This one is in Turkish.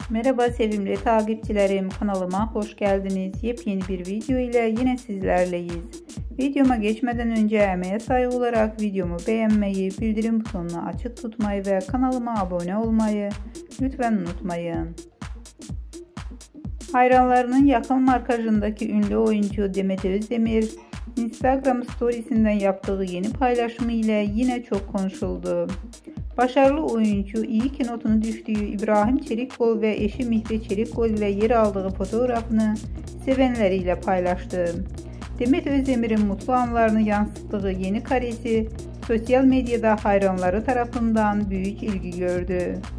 Merhaba sevimli takipçilerim, kanalıma hoş geldiniz. Yepyeni bir video ile yine sizlerleyiz. Videoma geçmeden önce emeğe saygı olarak videomu beğenmeyi, bildirim butonunu açık tutmayı ve kanalıma abone olmayı lütfen unutmayın. Hayranlarının yakın markajındaki ünlü oyuncu Demet Özdemir, Instagram storiesinden yaptığı yeni paylaşımı ile yine çok konuşuldu. Başarılı oyuncu iyi ki notunu düştüğü İbrahim Çelikkol ve eşi Mihri Çelikkol ile yer aldığı fotoğrafını sevenleriyle paylaştı. Demet Özdemir'in mutlu anlarını yansıttığı yeni karesi sosyal medyada hayranları tarafından büyük ilgi gördü.